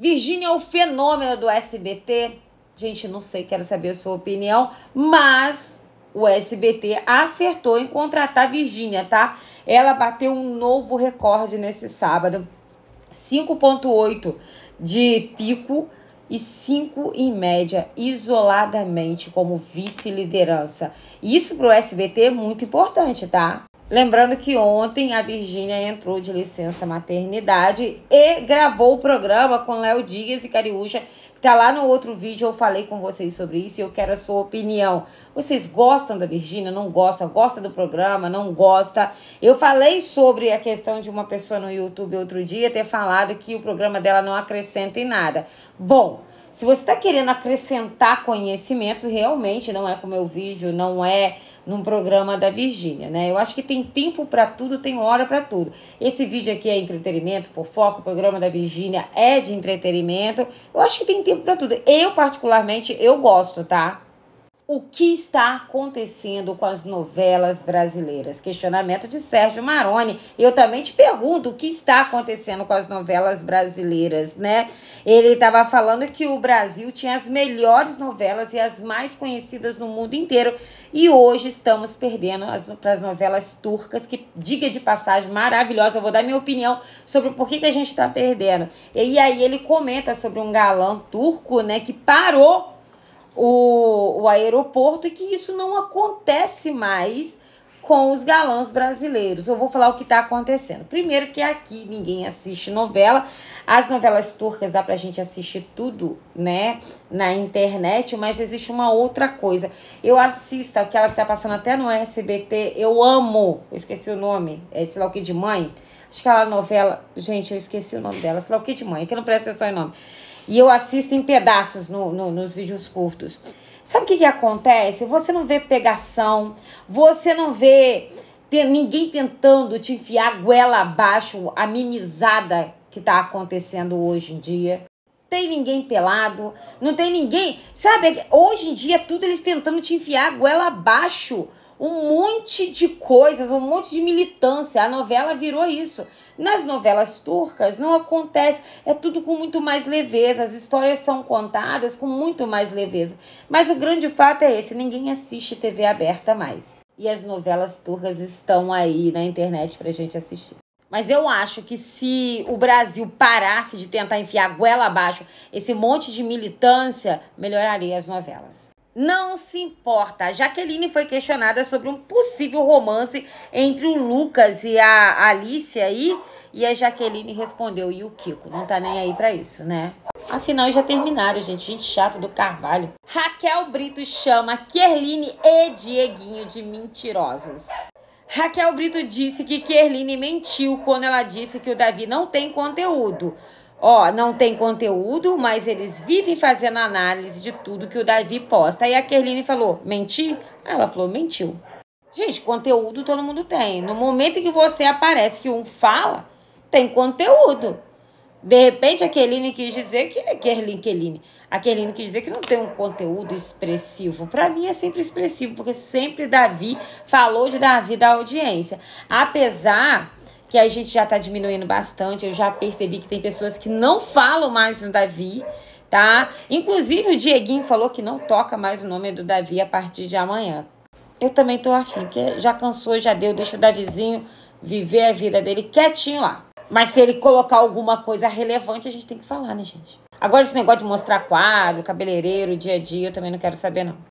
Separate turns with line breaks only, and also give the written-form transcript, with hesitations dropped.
Virgínia é o fenômeno do SBT? Gente, não sei, quero saber a sua opinião, mas o SBT acertou em contratar a Virgínia, tá? Ela bateu um novo recorde nesse sábado, 5,8 de pico e 5 em média, isoladamente, como vice-liderança. Isso pro SBT é muito importante, tá? Lembrando que ontem a Virgínia entrou de licença maternidade e gravou o programa com Léo Dias e Cariúcha, que tá lá no outro vídeo. Eu falei com vocês sobre isso e eu quero a sua opinião. Vocês gostam da Virgínia? Não gostam? Gosta do programa? Não gosta? Eu falei sobre a questão de uma pessoa no YouTube outro dia ter falado que o programa dela não acrescenta em nada. Bom, se você está querendo acrescentar conhecimentos, realmente não é com o meu vídeo, não é num programa da Virgínia, né? Eu acho que tem tempo para tudo, tem hora para tudo. Esse vídeo aqui é entretenimento, fofoca, o programa da Virgínia é de entretenimento. Eu acho que tem tempo para tudo. Eu, particularmente, eu gosto, tá? O que está acontecendo com as novelas brasileiras? Questionamento de Sérgio Maroni. Eu também te pergunto o que está acontecendo com as novelas brasileiras, né? Ele estava falando que o Brasil tinha as melhores novelas e as mais conhecidas no mundo inteiro. E hoje estamos perdendo para as novelas turcas, que, diga de passagem, maravilhosa. Eu vou dar minha opinião sobre por que a gente está perdendo. E aí ele comenta sobre um galã turco, né, que parou o aeroporto e que isso não acontece mais com os galãs brasileiros. Eu vou falar o que está acontecendo. Primeiro que aqui ninguém assiste novela. As novelas turcas dá pra gente assistir tudo, né, na internet, mas existe uma outra coisa. Eu assisto aquela que tá passando até no SBT, eu amo, eu esqueci o nome, é sei lá o que de mãe. Acho que aquela novela, gente, eu esqueci o nome dela, sei lá o que de mãe, que não presta atenção em nome. E eu assisto em pedaços nos vídeos curtos. Sabe o que acontece? Você não vê pegação, você não vê ninguém tentando te enfiar a goela abaixo, a mimizada que tá acontecendo hoje em dia. Tem ninguém pelado, não tem ninguém... Sabe, hoje em dia tudo eles tentando te enfiar a goela abaixo. Um monte de coisas, um monte de militância. A novela virou isso. Nas novelas turcas não acontece, é tudo com muito mais leveza, as histórias são contadas com muito mais leveza. Mas o grande fato é esse, ninguém assiste TV aberta mais. E as novelas turcas estão aí na internet pra gente assistir. Mas eu acho que se o Brasil parasse de tentar enfiar a goela abaixo esse monte de militância, melhoraria as novelas. Não se importa. A Jaqueline foi questionada sobre um possível romance entre o Lucas e a Alicia aí. E a Jaqueline respondeu, e o Kiko? Não tá nem aí pra isso, né? Afinal, já terminaram, gente. Gente chata do Carvalho. Raquel Brito chama Kerline e Dieguinho de mentirosos. Raquel Brito disse que Kerline mentiu quando ela disse que o Davi não tem conteúdo. Ó, não tem conteúdo, mas eles vivem fazendo análise de tudo que o Davi posta. Aí a Kerline falou, menti? Aí ela falou, mentiu. Gente, conteúdo todo mundo tem. No momento em que você aparece, que um fala, tem conteúdo. De repente a Kerline quis dizer que... A Kerline quis dizer que não tem um conteúdo expressivo. Pra mim é sempre expressivo, porque sempre Davi falou de Davi da audiência. Apesar que a gente já tá diminuindo bastante, eu já percebi que tem pessoas que não falam mais no Davi, tá? Inclusive o Dieguinho falou que não toca mais o nome do Davi a partir de amanhã. Eu também tô afim, porque já cansou, já deu, deixa o Davizinho viver a vida dele quietinho lá. Mas se ele colocar alguma coisa relevante, a gente tem que falar, né, gente? Agora esse negócio de mostrar quadro, cabeleireiro, dia a dia, eu também não quero saber, não.